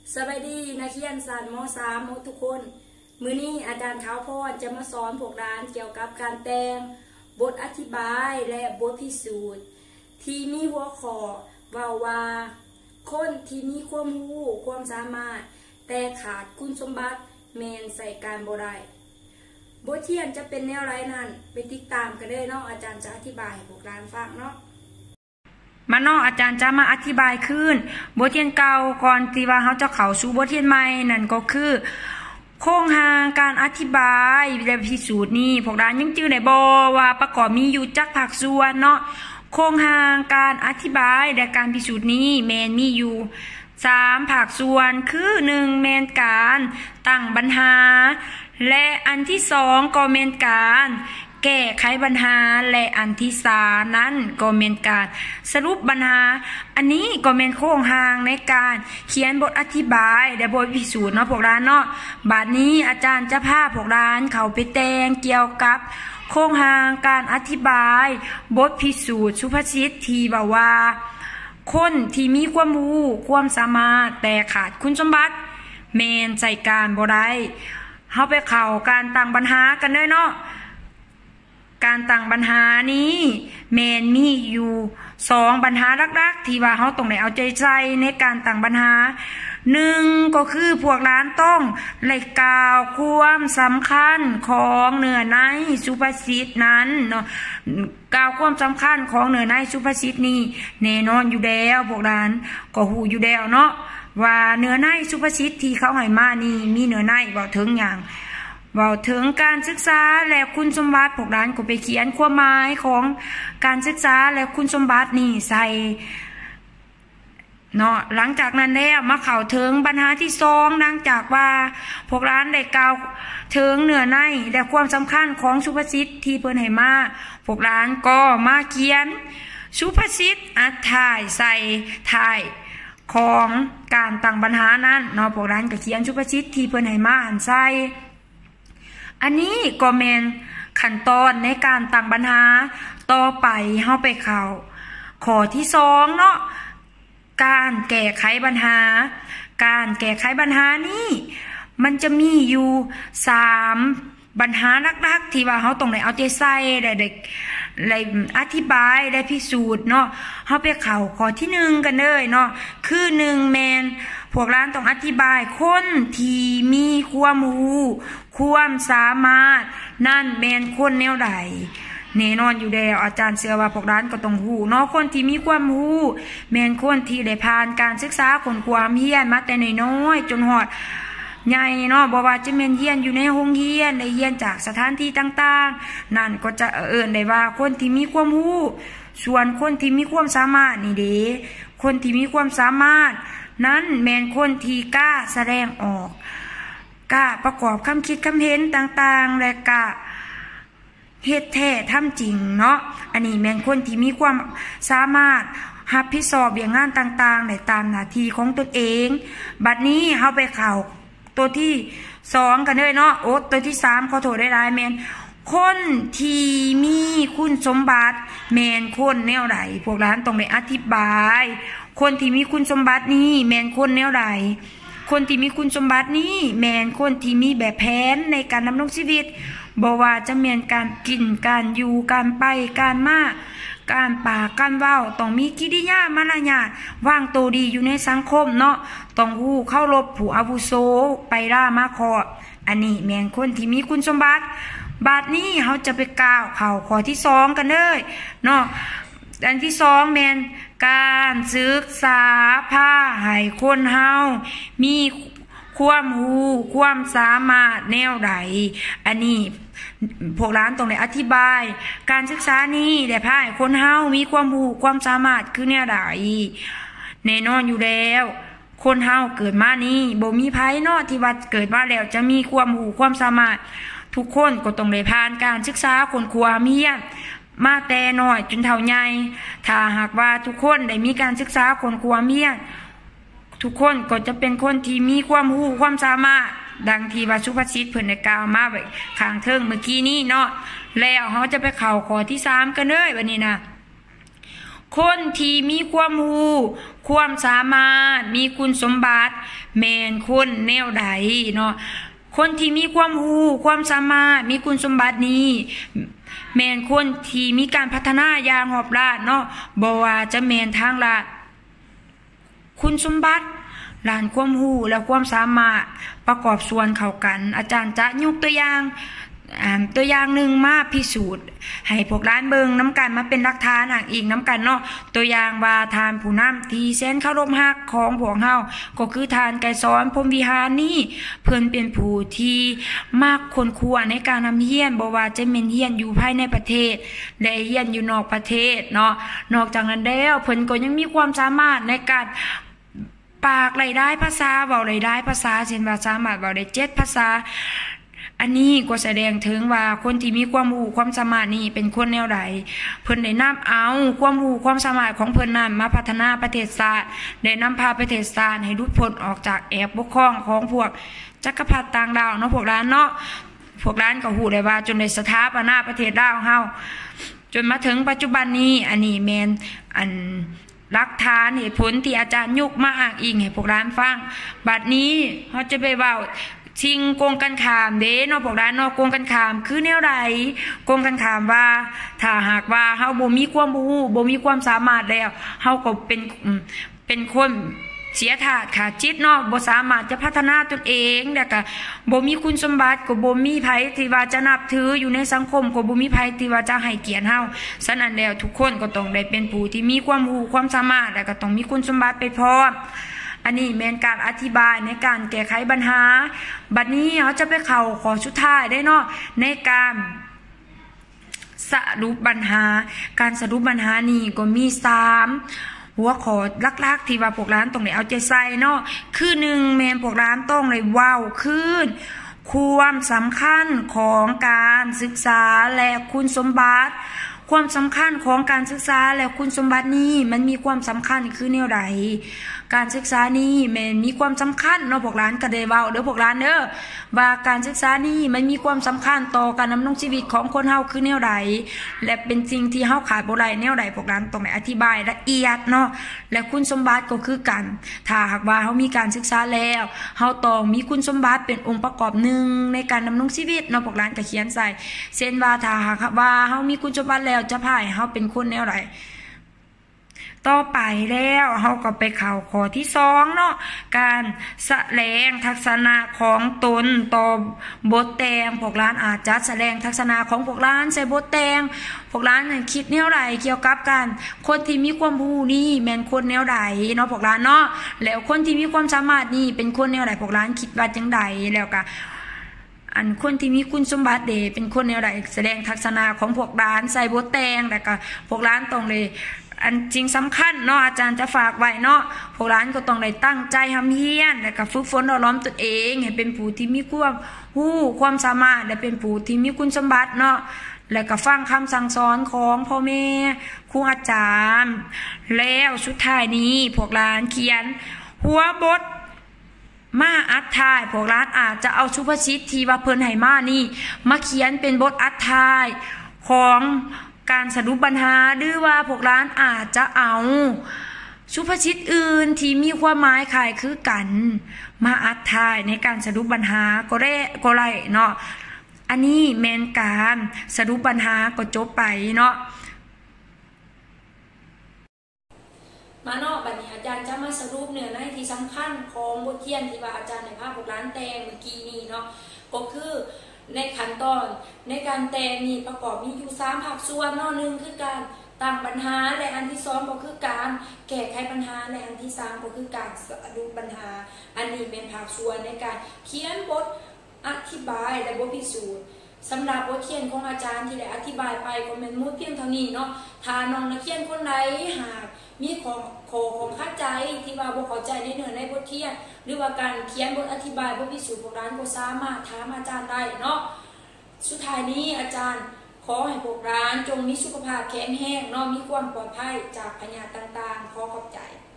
สวัสดีนักเรียนศาสตร์ม.3 หมดทุกคนมื้อนี้อาจารย์ขาวพรจะมาสอนพวกเราเกี่ยวกับการแต่งบทอธิบายและบทพิสูจน์ที่มีหัวข้อว่าคนที่มีความรู้ความสามารถแต่ขาดคุณสมบัติแม่นใส่การบ่ได้บทเรียนจะเป็นแนวไรนั้นไปติดตามกันเลยเนาะอาจารย์จะอธิบายให้พวกเราฟังเนาะมาเนาะอาจารย์จะมาอธิบายขึ้นบทเรียนเก่าก่อนที่ว่าเขาจะเข้าสู่บทเรียนใหม่นั่นก็คือโครงหางการอธิบายและพิสูจน์นี่พวกเรายังจื้อได้บ่ว่าประกอบมีอยู่จักภาคส่วนเนาะโครงหางการอธิบายและการพิสูจน์นี้แม่นมีอยู่3ภาคส่วนคือ1แม่นการตั้งปัญหาและอันที่2ก็แม่นการแก้ไขปัญหาและอันที่3นั้นก็แม่นการสรุปปัญหาอันนี้ก็แม่นโครงหางในการเขียนบทอธิบายและบทพิสูจน์เนาะพวกเราเนาะบัดนี้อาจารย์จะพาพวกเราเข้าไปแต่งเกี่ยวกับโครงหางการอธิบายบทพิสูจน์สุภาษิตที่ว่าคนที่มีความรู้ความสามารถแต่ขาดคุณสมบัติแม่นใจการบ่ได้เฮาไปเข้าการตั้งปัญหากันเลยเนาะการตั้งปัญหานี้แม่นมีอยู่2ปัญหาหลักๆที่ว่าเฮาต้องได้เอาใจใส่ในการตั้งปัญหา1ก็คือพวกร้านต้องไล่กล่าวความสำคัญของเนื้อในสุภาษิตนั้นเนาะกล่าวความสำคัญของเนื้อในสุภาษิตนี้แน่นอนอยู่แล้วพวกร้านก็ฮู้อยู่แล้วเนาะว่าเนื้อในสุภาษิตที่เขาให้มานี่มีเนื้อในเว้าถึงหยังเว้าถึงการศึกษาและคุณสมบัติพวกร้านก็ไปเขียนความหมายของการศึกษาและคุณสมบัตินี่ใส่เนาะหลังจากนั้นแล้วมาเข้าถึงปัญหาที่2ดังจากว่าพวกร้านได้กล่าวถึงเนื้อในและความสำคัญของสุภาษิตที่เพิ่นให้มาพวกร้านก็มาเขียนสุภาษิตอธิบายใส่ท้ายของการตั้งปัญหานั้นเนาะพวกร้านก็เขียนสุภาษิตที่เพิ่นให้มาหันใส่อันนี้ก็แม่นขั้นตอนในการตั้งปัญหาต่อไปเฮาไปเข้าข้อที่2เนาะการแก้ไขปัญหาการแก้ไขปัญหานี้มันจะมีอยู่3ปัญหาหลักๆที่ว่าเฮาต้องได้เอาใจใส่ได้อธิบายได้พิสูจน์เนาะเฮาไปเข้าข้อที่1กันเลยเนาะคือ1แม่นพวกร้านต้องอธิบายคนที่มีความรู้ความสามารถนั่นแม่นคนแนวใดแน่นอนอยู่แล้วอาจารย์เชื่อว่าพวกร้านก็ต้องรู้เนาะคนที่มีความรู้แม่นคนที่ได้ผ่านการศึกษาคนความเฮียนมาแต่น้อยๆจนฮอดใหญ่เนาะบ่ว่าจะแม่นเฮียนอยู่ในโรงเรียนได้เฮียนจากสถานที่ต่างๆนั่นก็จะได้ว่าคนที่มีความรู้ส่วนคนที่มีความสามารถนี่เด้คนที่มีความสามารถนั้นแม่นคนที่กล้าแสดงออกกล้าประกอบคำคิดคำเห็นต่างๆและกล้าเฮ็ดแท้ทำจริงเนาะอันนี้แม่นคนที่มีความสามารถรับผิดชอบเรื่องงานต่างๆในตามหน้าที่ของตนเองบัดนี้เฮาไปเข้าตัวที่2กันเลยเนาะตัวที่3ขอโทษได้หลายแม่นคนที่มีคุณสมบัติแม่นคนแนวใดพวกร้านต้องได้อธิบายคนที่มีคุณสมบัตินี้แม่นคนแนวใดคนที่มีคุณสมบัตินี้แม่นคนที่มีแบบแผนในการดำรงชีวิตบ่ว่าจะแม่นการกินการอยู่การไปการมาการปากการเว้าต้องมีกิริยามารยาทวางตัวดีอยู่ในสังคมเนาะต้องรู้เคารพผู้อาวุโสไปล่ามาขออันนี้แม่นคนที่มีคุณสมบัติบัดนี้เฮาจะไปกล่าวเข้าข้อที่2กันเลยเนาะอันที่2แม่นการศึกษาพาให้คนเฮามีความรู้ความสามารถแนวใดอันนี้พวกร้านต้องได้อธิบายการศึกษานี้ได้พาให้คนเฮามีความรู้ความสามารถคือแนวใดแน่นอนอยู่แล้วคนเฮาเกิดมานี้บ่มีไผเนาะที่ว่าเกิดมาแล้วจะมีความรู้ความสามารถทุกคนก็ต้องได้ผ่านการศึกษาคนความเฮียนมาแต่น้อยจนเฒ่าใหญ่ถ้าหากว่าทุกคนได้มีการศึกษาคนความเฮียนทุกคนก็จะเป็นคนที่มีความรู้ความสามารถดังที่ว่าสุภาษิตเพิ่นได้กล่าวมาไว้ข้างเทิงเมื่อกี้นี้เนาะแล้วเฮาจะไปเข้าข้อที่3กันเลยวันนี้นะคนที่มีความรู้ความสามารถมีคุณสมบัติแม่นคนแนวใดเนาะคนที่มีความรู้ความสามารถมีคุณสมบัตินี้แม่นคนที่มีการพัฒนาอย่างรอบด้านเนาะบ่ว่าจะแม่นทางด้านคุณสมบัติด้านความรู้และความสามารถประกอบส่วนเข้ากันอาจารย์จะยกตัวอย่างหนึ่งมาพิสูจน์ให้พวกร้านเบิงน้ำกันมาเป็นหลักฐานอีกน้ำกันเนาะตัวอย่างว่าทานผู้นำที่แสนเคารพฮักของพวกเฮาก็คือทานไกรสอนพรหมวิหารนี่เพิ่นเป็นผู้ที่มากคนครัวในการนำเฮียนบ่ว่าจะเป็นเฮียนอยู่ภายในประเทศและเฮียนอยู่นอกประเทศเนาะนอกจากนั้นแล้วเพิ่นก็ยังมีความสามารถในการปากหลายได้ภาษาเว้าหลายได้ภาษาเช่นว่าสามารถเว้าได้7ภาษาอันนี้ก็แสดงถึงว่าคนที่มีความรู้ความสามารถนี่เป็นคนแนวใดเพิ่นได้นำเอาความรู้ความสามารถของเพิ่นนั้นมาพัฒนาประเทศชาติได้นำพาประเทศชาติให้หลุดพ้นออกจากแอบปกครองของพวกจักรพรรดิต่างดาวเนาะพวกร้านเนาะพวกร้านก็ฮู้ได้ว่าจนได้สถาปนาประเทศลาวเฮาจนมาถึงปัจจุบันนี้อันนี้แม่นหลักฐานเหตุผลที่อาจารย์ยุกมาอ้างอิงให้พวกร้านฟังบัดนี้เฮาจะไปเว้าชิงโกงกันขามเด้เนาะพวกร้านเนาะโกงกันขามคือแนวใดโกงกันขามว่าถ้าหากว่าเฮาบ่มีความรู้บ่มีความสามารถแล้วเฮาก็เป็นคนเสียถาดขาดจิตเนาะบ่สามารถจะพัฒนาตนเองแล้วก็บ่มีคุณสมบัติก็บ่มีไผที่ว่าจะนับถืออยู่ในสังคมก็บ่มีไผที่ว่าจะให้เกียรติเฮาฉะนั้นแล้วทุกคนก็ต้องได้เป็นผู้ที่มีความรู้ความสามารถแล้วก็ต้องมีคุณสมบัติไปพร้อมอันนี้แม่นการอธิบายในการแก้ไขปัญหาบัดนี้เขาจะไปเข้าข้อสุดท้ายได้เนาะในการสรุปปัญหาการสรุปปัญหานี้ก็มี3หัวข้อหลักๆที่ว่าพวกร้านต้องได้เอาใจใส่เนาะคือ1แม่นพวกร้านต้องได้เว้าขึ้นความสำคัญของการศึกษาและคุณสมบัติความสำคัญของการศึกษาและคุณสมบัตินี้มันมีความสำคัญคือแนวใดการศึกษานี้มันมีความสำคัญเนาะพวกร้านก็ได้เว้าเด้อพวกร้านเด้อว่าการศึกษานี้มันมีความสำคัญต่อการดำรงชีวิตของคนเฮาคือแนวใดและเป็นสิ่งที่เฮาขาดบ่ได้แนวใดพวกร้านต้องได้อธิบายละเอียดเนาะและคุณสมบัติก็คือกันถ้าหากว่าเฮามีการศึกษาแล้วเฮาต้องมีคุณสมบัติเป็นองค์ประกอบหนึ่งในการดำรงชีวิตเนาะพวกร้านก็เขียนใส่เช่นว่าถ้าหากว่าเฮามีคุณสมบัติแล้วจะพาให้เฮาเป็นคนแนวใดต่อไปแล้วเฮาก็ไปเข้าข้อที่2เนาะการแสดงทักษณะของตนต่อบทแต่งพวกร้านอาจจะแสดงทักษณะของพวกร้านใส่บทแต่งพวกร้านคิดแนวใดเกี่ยวกับการคนที่มีความรู้นี่แม่นคนแนวใดเนาะพวกร้านเนาะแล้วคนที่มีความสามารถนี่เป็นคนแนวใดพวกร้านคิดว่าจังใดแล้วก็คนที่มีคุณสมบัติเป็นคนแนวใดแสดงทักษณะของพวกร้านใส่บทแต่งแล้วก็พวกร้านต้องเลยจริงสำคัญเนาะอาจารย์จะฝากไว้เนาะพวกร้านก็ต้องได้ตั้งใจทำเฮียนแล้วก็ฝึกฝนอบรมตนเองให้เป็นผู้ที่มีความรู้ความสามารถและเป็นผู้ที่มีคุณสมบัติเนาะแล้วก็ฟังคำสั่งสอนของพ่อแม่ครูอาจารย์แล้วสุดท้ายนี้พวกร้านเขียนหัวบทมาอัดท้ายพวกร้านอาจจะเอาสุภาษิตที่ว่าเพิ่นให้มานี่มาเขียนเป็นบทอัดท้ายของการสรุปปัญหาหรือว่าพวกร้านอาจจะเอาสุภาษิตอื่นที่มีความหมายคล้ายคือกันมาอัดท้ายในการสรุปปัญหาก็ได้เนาะอันนี้แม่นการสรุปปัญหาก็จบไปเนาะมาเนาะบัดนี้อาจารย์จะมาสรุปเนื้อในที่สำคัญของบทเรียนที่ว่าอาจารย์ในภาพพวกร้านแต่งเมื่อกี้นี้เนาะก็คือในขั้นตอนในการแต่งนี่ประกอบมีอยู่3ภาคส่วนเนาะ1คือการตั้งปัญหาและอันที่2ก็คือการแก้ไขปัญหาและอันที่3ก็คือการสรุปปัญหาอันนี้เป็นภาคส่วนในการเขียนบทอธิบายและบทพิสูจน์สำหรับบทเรียนของอาจารย์ที่ได้อธิบายไปก็เป็นหมดเพียงเท่านี้เนาะถ้าน้องนักเรียนคนใดหากมีของเข้าใจที่ว่าบ่เข้าใจในเนื้อในบทเรียนหรือว่าการเขียนบทอธิบายบทพิสูจน์พวกร้านก็สามารถถามอาจารย์ได้เนาะสุดท้ายนี้อาจารย์ขอให้พวกร้านจงมีสุขภาพแข็งแรงเนาะมีความปลอดภัยจากพยาธิต่างๆขอขอบใจ